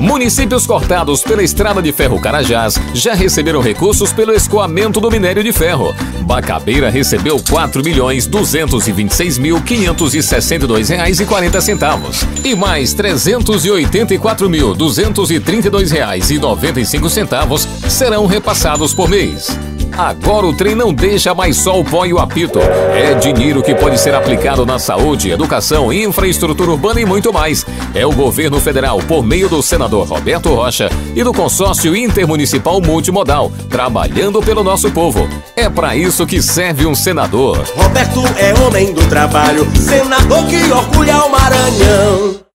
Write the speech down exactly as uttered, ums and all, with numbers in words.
Municípios cortados pela Estrada de Ferro Carajás já receberam recursos pelo escoamento do minério de ferro. Bacabeira recebeu quatro milhões duzentos e vinte e seis mil quinhentos e sessenta e dois reais e quarenta centavos e mais trezentos e oitenta e quatro mil duzentos e trinta e dois reais e noventa e cinco centavos serão repassados por mês. Agora o trem não deixa mais só o pó e o apito. É dinheiro que pode ser aplicado na saúde, educação, infraestrutura urbana e muito mais. É o governo federal, por meio do senador Roberto Rocha e do consórcio intermunicipal multimodal, trabalhando pelo nosso povo. É para isso que serve um senador. Roberto é homem do trabalho, senador que orgulha o Maranhão.